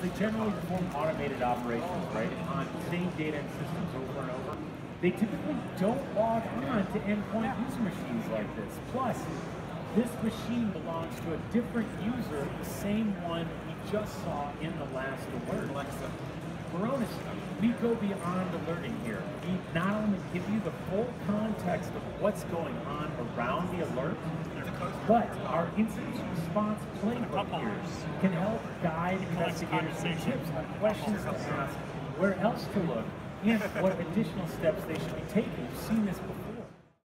they generally perform automated operations, right, on same data and systems over and over. They typically don't log on to endpoint user machines like this. Plus, this machine belongs to a different user, the same one we just saw in the last alert. Varonis, we go beyond alerting here. We not only give you the full context of what's going on around the alert, but our incident response playbook here can help guide investigators and tips on questions to ask, where else to look, and what additional steps they should be taking. You've seen this before.